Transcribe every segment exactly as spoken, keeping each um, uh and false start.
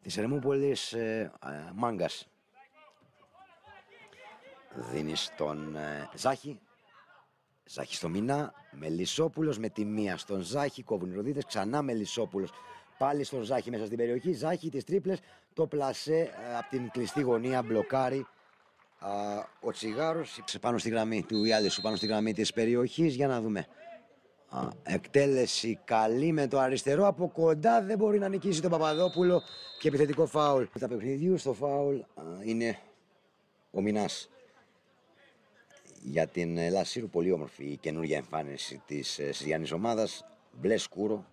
της Ερμούπολης, ε, ε, Μάγκας. Δίνει στον ε, Ζάχη. Ζάχη στο Μινά. Μελισσόπουλος με τη μία στον Ζάχη. Κόβουν οι Ροδίτες. Ξανά Μελισσόπουλος. Πάλι στον Ζάχη μέσα στην περιοχή. Ζάχη τις τρίπλες. Το πλασέ ε, από την κλειστή γωνία μπλοκάρει. Α, ο Τσιγάρος πάνω στη γραμμή του Ιάλισσου, πάνω στη γραμμή της περιοχής. Για να δούμε. Α, εκτέλεση καλή με το αριστερό. Από κοντά δεν μπορεί να νικήσει τον Παπαδόπουλο. Και επιθετικό φάουλ. Τα παιχνιδιού στο φάουλ α, είναι ο Μινάς. Για την Λασίρου πολύ όμορφη η καινούργια εμφάνιση της Συριανής ομάδας. Μπλε σκούρο.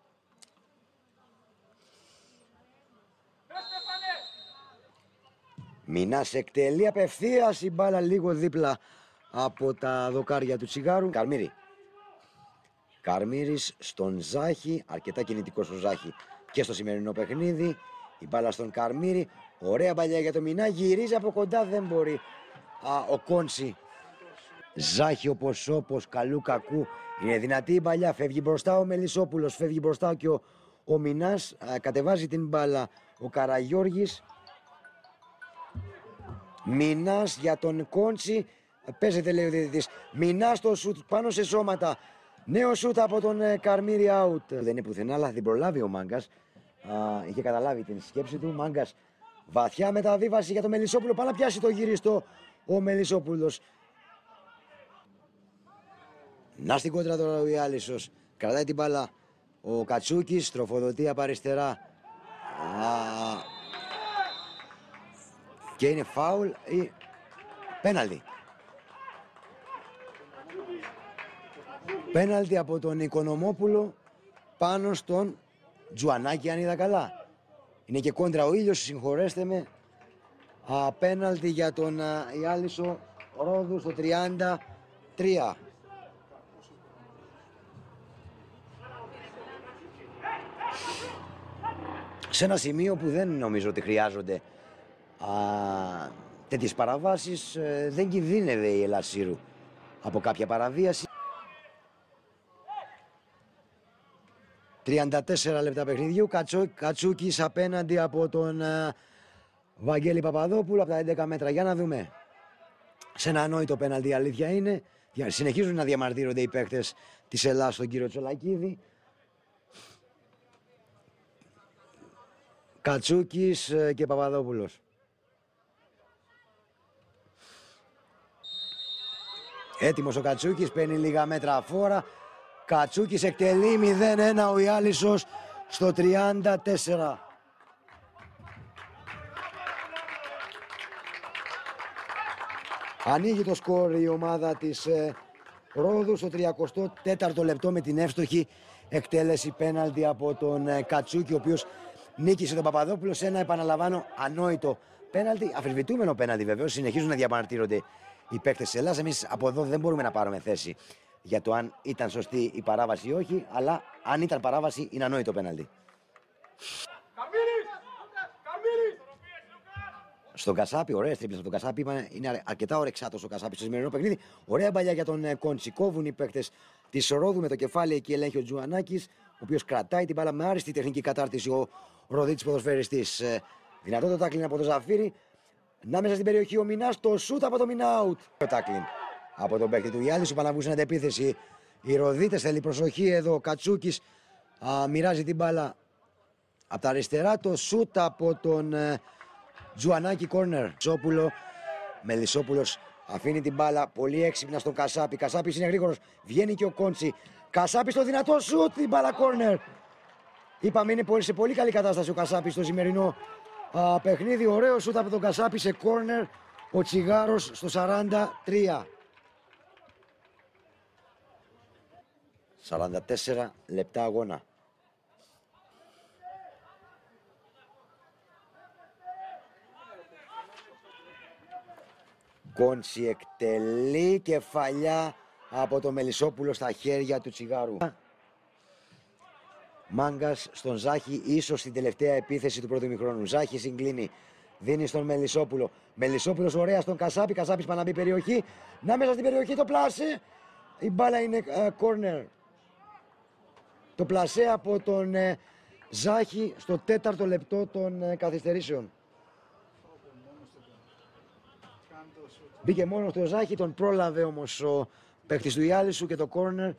Μινάς εκτελεί απευθείας η μπάλα λίγο δίπλα από τα δοκάρια του Τσιγάρου. Καρμύρη. Καρμύρης στον Ζάχη. Αρκετά κινητικός ο Ζάχη και στο σημερινό παιχνίδι. Η μπάλα στον Καρμύρη. Ωραία παλιά για το Μινά. Γυρίζει από κοντά, δεν μπορεί. Α, ο Κόντσι. Ζάχη όπως όπως, καλού κακού. Είναι δυνατή η παλιά. Φεύγει μπροστά ο Μελισσόπουλος. Φεύγει μπροστά και ο, ο Μινάς. Α, κατεβάζει την μπάλα ο Καραγιώργης. Μινάς για τον Κόντσι. Παίζεται, λέει ο διαιτητής. Μινάς στο σουτ πάνω σε σώματα. Νέο σουτ από τον ε, Καρμύρη out. Δεν είναι πουθενά, αλλά θα την προλάβει ο Μάγκας. Α, είχε καταλάβει την σκέψη του. Μάγκας βαθιά μεταβίβαση για τον Μελισσόπουλο. Πάει να πιάσει το γύριστο ο Μελισσόπουλος. Να στην κόντρα τώρα ο Ιάλισσος. Κρατάει την μπάλα ο Κατσούκης. Τροφοδοτεί από αριστερά. Α, και είναι φάουλ ή πέναλτι. Πέναλτι από τον Οικονομόπουλο πάνω στον Τζουανάκη, αν είδα καλά. Είναι και κόντρα ο ήλιος, συγχωρέστε με. Α, πέναλτι για τον α, Ιάλισσο Ρόδου στο τριάντα τρία. Σε ένα σημείο που δεν νομίζω ότι χρειάζονται α, τέτοιες παραβάσεις, ε, δεν κινδύνευε η Λασίρου από κάποια παραβίαση. τριάντα τέσσερα λεπτά παιχνιδιού. Κατσό, Κατσούκης απέναντι από τον uh, Βαγγέλη Παπαδόπουλο από τα έντεκα μέτρα. Για να δούμε. Σε ένα ανόητο πέναλτι η αλήθεια είναι. Συνεχίζουν να διαμαρτύρονται οι παίκτες της Ελλάδας στον κύριο Τσολακίδη. Κατσούκης uh, και Παπαδόπουλος. Έτοιμος ο Κατσούκης, παίρνει λίγα μέτρα αφόρα. Κατσούκης εκτελεί μηδέν ένα ο Ιάλισσος στο τριάντα τέσσερα. Ανοίγει το σκορ η ομάδα της ε, Ρόδου στο τριάντα τέταρτο λεπτό με την εύστοχη εκτέλεση πέναλτι από τον ε, Κατσούκη, ο οποίος νίκησε τον Παπαδόπουλο σε ένα, επαναλαμβάνω, ανόητο πέναλτι. Αφισβητούμενο πέναλτι βεβαίως. Συνεχίζουν να διαμαρτύρονται οι παίκτες της Ελλάδας. Εμείς από εδώ δεν μπορούμε να πάρουμε θέση για το αν ήταν σωστή η παράβαση ή όχι, αλλά αν ήταν παράβαση είναι ανόητο πέναλτι. Στον Κασάπη, ωραίες τρίπλες από τον Κασάπη. Είναι αρκετά ορεξάτος ο Κασάπης στο σημερινό παιχνίδι. Ωραία μπαλιά για τον Κόντσι. Κόβουν οι παίκτες της Ρόδου με το κεφάλι εκεί, ελέγχει ο Τζουανάκης, ο οποίος κρατάει την μπάλα με άριστη τεχνική κατάρτιση. Ο Ροδίτης ποδοσφαιριστής. Δυνατό το τάκλιν από το Ζαφύρι. Να μέσα στην περιοχή ο Μινάς, το σούτ από το Μινά out. Το τάκλιν από τον παίκτη του Ιάλισσου, παναβούσαν αντεπίθεση. Οι Ροδίτες, θέλει προσοχή εδώ. Ο Κατσούκης α, μοιράζει την μπάλα από τα αριστερά. Το σούτ από τον ε, Τζουανάκη, κόρνερ. Μελισσόπουλο. Μελισσόπουλος αφήνει την μπάλα πολύ έξυπνα στον Κασάπη. Κασάπης είναι γρήγορος. Βγαίνει και ο Κόντσι. Κασάπης στο δυνατό σούτ. Την μπάλα κόρνερ. Είπαμε είναι σε πολύ καλή κατάσταση ο Κασάπης στο σημερινό α, παιχνίδι. Ωραίο σούτ από τον Κασάπη σε κόρνερ. Ο Τσιγάρος στο σαράντα τρία. σαράντα τέσσερα λεπτά αγώνα. Κόντσι εκτελεί, κεφαλιά από το Μελισσόπουλο στα χέρια του Τσιγάρου. Μάγκας στον Ζάχη, ίσως στην τελευταία επίθεση του πρώτου ημιχρόνου. Ζάχη συγκλίνει, δίνει στον Μελισσόπουλο. Μελισσόπουλος ωραία στον Κασάπη. Κασάπης πάει να μπει περιοχή. Να μέσα στην περιοχή το πλάσε. Η μπάλα είναι κόρνερ. Uh, το πλασέ από τον uh, Ζάχη στο τέταρτο λεπτό των ε, καθυστερήσεων. Μπήκε μόνο στο Ζάχη, τον πρόλαβε όμως ο παίκτης του Ιάλισσου και το κόρνερ.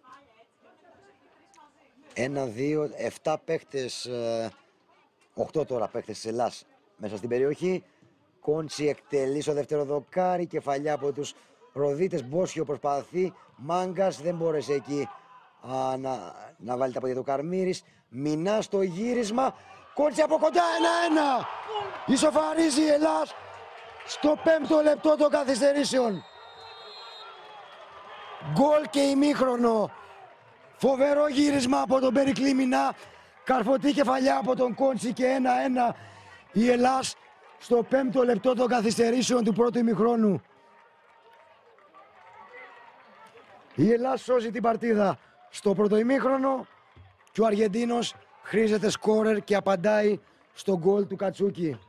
Ένα, δύο, εφτά παίκτες, ε, οχτώ τώρα παίκτες της Ελλάς μέσα στην περιοχή. Κόντσι εκτελεί στο δεύτερο δοκάρι, κεφαλιά από τους Ροδίτες. Μπόσιο προσπαθεί, Μάγκας δεν μπόρεσε εκεί α, να, να βάλει τα πόδια του Καρμύρης. Μινά στο γύρισμα, Κόντσι από κοντά, ένα-ένα. Ισοφαρίζει η Ελλάς στο πέμπτο λεπτό των καθυστερήσεων. Γκολ και ημίχρονο. Φοβερό γύρισμα από τον Περικλή Μινά. Καρφωτή κεφαλιά από τον Κόντσι και ένα-ένα η Ελλάς στο πέμπτο λεπτό των καθυστερήσεων του πρώτου ημιχρόνου. Η Ελλάς σώζει την παρτίδα στο πρώτο ημίχρονο και ο Αργεντίνος χρήζεται σκόρερ και απαντάει στο γκολ του Κατσούκη.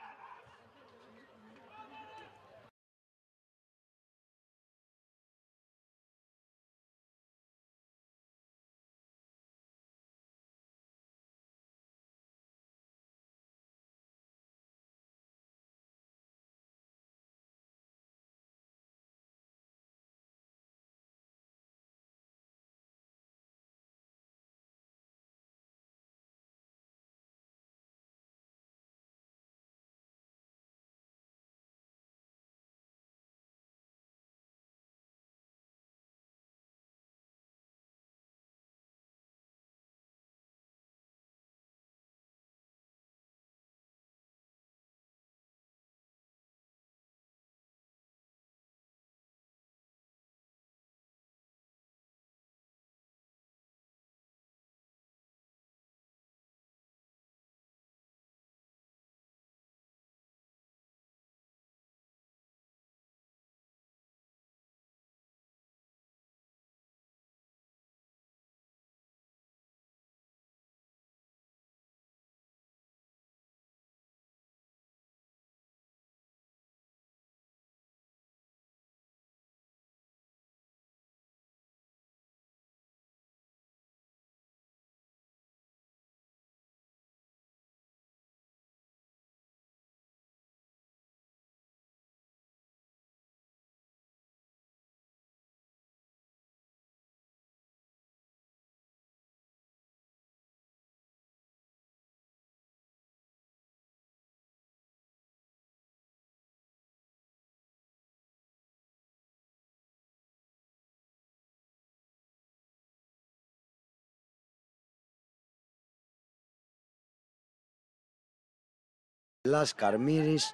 Ελλάς Καρμύρης,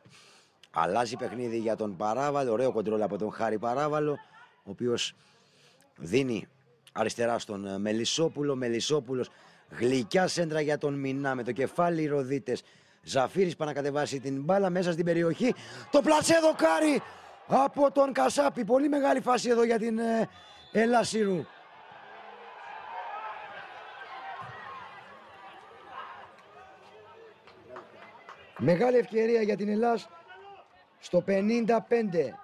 αλλάζει παιχνίδι για τον Παράβαλο, ωραίο κοντρόλ από τον Χάρη Παράβαλο, ο οποίος δίνει αριστερά στον Μελισσόπουλο, Μελισσόπουλος γλυκιά σέντρα για τον Μινά με το κεφάλι οι Ροδίτες. Ζαφύρης πάει να κατεβάσει την μπάλα μέσα στην περιοχή, το πλατσέ δοκάρι από τον Κασάπη, πολύ μεγάλη φάση εδώ για την ε, Ελλάς Σύρου. Μεγάλη ευκαιρία για την Ελλάς στο πενήντα πέντε.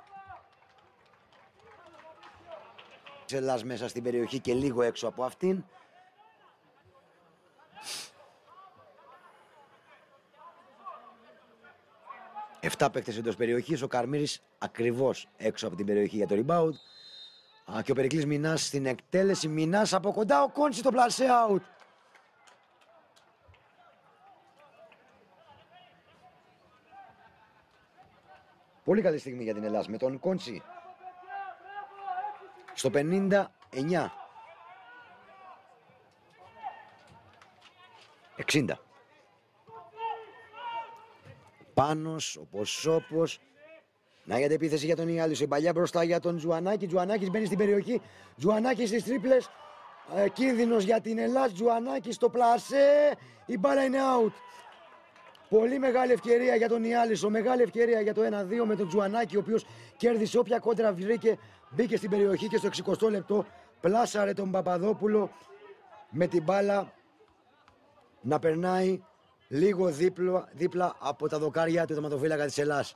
Της Ελλάς μέσα στην περιοχή και λίγο έξω από αυτήν. Εφτά παίκτες εντός περιοχής, ο Καρμύρης ακριβώς έξω από την περιοχή για το rebound. Α, και ο Περικλής Μινάς στην εκτέλεση, Μινάς από κοντά, ο Κόντσι το πλασέ out. Πολύ καλή στιγμή για την Ελλάς με τον Κόντσι στο πενήντα εννιά. εξήντα. Πάνος, ο Ποσόπος. Να για την επίθεση για τον Ιάλισσο. Η παλιά μπροστά για τον Τζουανάκη. Τζουανάκης μπαίνει στην περιοχή. Τζουανάκης στις τρίπλες. Ε, κίνδυνος για την Ελλάς. Τζουανάκης στο πλασέ. Η μπάλα είναι out. Πολύ μεγάλη ευκαιρία για τον Ιάλισσο. Μεγάλη ευκαιρία για το ένα δύο με τον Τζουανάκη, ο οποίος κέρδισε όποια κόντρα βρήκε. Μπήκε στην περιοχή και στο εξηκοστό λεπτό πλάσαρε τον Παπαδόπουλο με την μπάλα να περνάει λίγο δίπλα, δίπλα από τα δοκάρια του τερματοφύλακα της Ελλάς.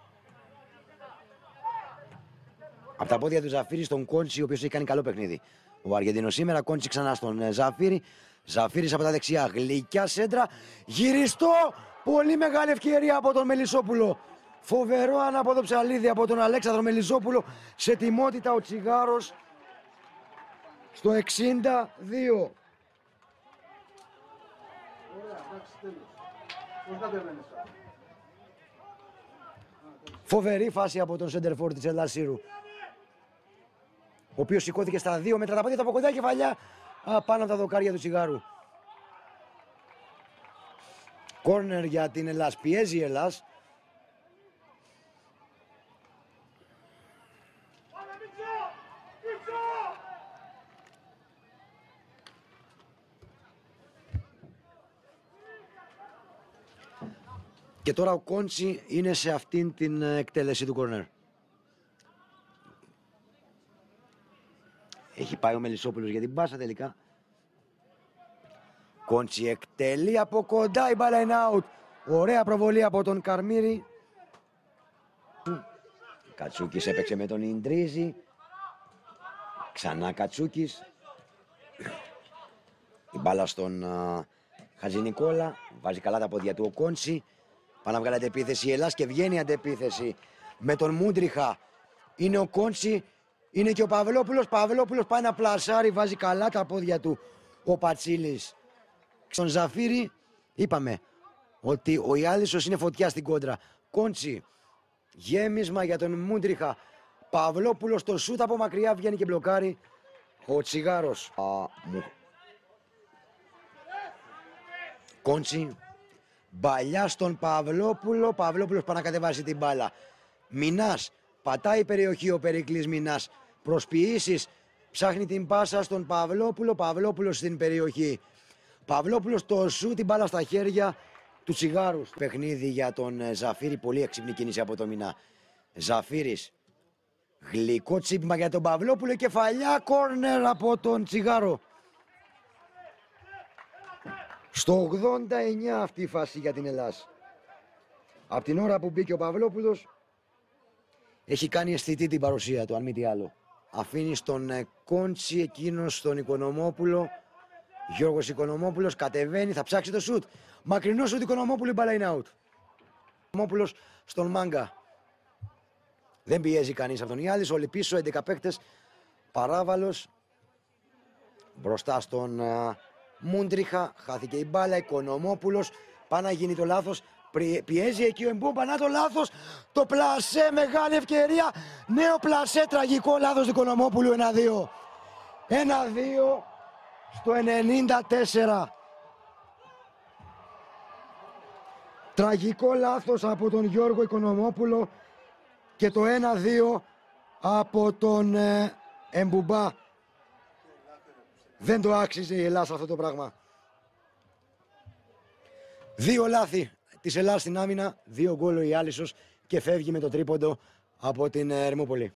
Από τα πόδια του Ζαφύρη στον Κόντσι, ο οποίος έχει κάνει καλό παιχνίδι. ο Αργεντίνος σήμερα. Κόντσι ξανά στον Ζαφύρη. Ζαφύρης από τα δεξιά, γλυκιά σέντρα. Γυριστό! Πολύ μεγάλη ευκαιρία από τον Μελισσόπουλο. Φοβερό ανάποδο ψαλίδι από τον Αλέξανδρο Μελισσόπουλο. Σε τιμότητα ο Τσιγάρος στο εξήντα δύο. Φοβερή φάση από τον σέντερφορ της Ελλάς Σύρου, ο οποίος σηκώθηκε στα δύο μέτρα τα πόδια από κοντά, κεφαλιά πάνω από τα δοκάρια του Τσιγάρου. Κόρνερ για την Ελλάς, πιέζει η Ελλάς. Και τώρα ο Κόντσι είναι σε αυτήν την εκτέλεση του κόρνερ. Έχει πάει ο Μελισσόπουλος για την πάσα τελικά. Κόντσι εκτελεί από κοντά, η μπάλα είναι out. Ωραία προβολή από τον Καρμύρη. Κατσούκης έπαιξε με τον Ιντρίζη. Ξανά Κατσούκης. Η μπάλα στον uh, Χατζηνικόλα. Βάζει καλά τα πόδια του ο Κόντσι. Πάνε να βγάλει αντεπίθεση η Ελλάς και βγαίνει αντεπίθεση με τον Μούντριχα. Είναι ο Κόντσι, είναι και ο Παυλόπουλος. Παυλόπουλος πάει να πλασάρει, βάζει καλά τα πόδια του ο Πατσίλης. Στον Ζαφύρη είπαμε ότι ο Ιάλισσος είναι φωτιά στην κόντρα. Κόντσι, γέμισμα για τον Μούντριχα. Παυλόπουλος το σούτ από μακριά βγαίνει και μπλοκάρει ο Τσιγάρος. Α, μου. Κόντσι. Μπαλιά στον Παυλόπουλο. Παυλόπουλος πάει να κατεβάσει την μπάλα. Μινάς. Πατάει η περιοχή ο Περικλής Μινάς. Προσποιήσεις. Ψάχνει την πάσα στον Παυλόπουλο. Παυλόπουλος στην περιοχή. Παυλόπουλος το σου, την μπάλα στα χέρια του Τσιγάρου. Παιχνίδι για τον Ζαφύρη. Πολύ έξυπνη κίνηση από το Μινά. Ζαφύρης. Γλυκό τσίπημα για τον Παυλόπουλο. Κεφαλιά κόρνερ από τον Τσιγάρο. Στο ογδόντα εννιά αυτή η φάση για την Ελλάς. Από την ώρα που μπήκε ο Παυλόπουλος έχει κάνει αισθητή την παρουσία του, αν μη τι άλλο. Αφήνει στον Κόντσι, εκείνος στον Οικονομόπουλο. Γιώργος Οικονομόπουλος κατεβαίνει, θα ψάξει το σουτ. Μακρινό σουτ Οικονομόπουλου, η μπάλα είναι out. Οικονομόπουλος στον Μάγκα. Δεν πιέζει κανείς από τον Ιάλης, όλοι πίσω, έντεκα παίκτες. Παράβαλος. Μπροστά στον uh, Μούντριχα, χάθηκε η μπάλα. Οικονομόπουλος, πάει να γίνει το λάθος. Πιέζει εκεί ο Εμπούμπα, να το λάθος. Το πλασέ, μεγάλη ευκαιρία. Νέο πλασέ, τραγικό λάθος του Οικονομόπουλου. ένα δύο. ένα δύο στο ενενήντα τέσσερα. Τραγικό λάθος από τον Γιώργο Οικονομόπουλο και το ένα δύο από τον ε, Εμπουμπά. Δεν το άξιζε η Ελλάς αυτό το πράγμα. Δύο λάθη της Ελλάς στην άμυνα, δύο γκολ ο Ιάλισσος και φεύγει με το τρίποντο από την Ερμούπολη.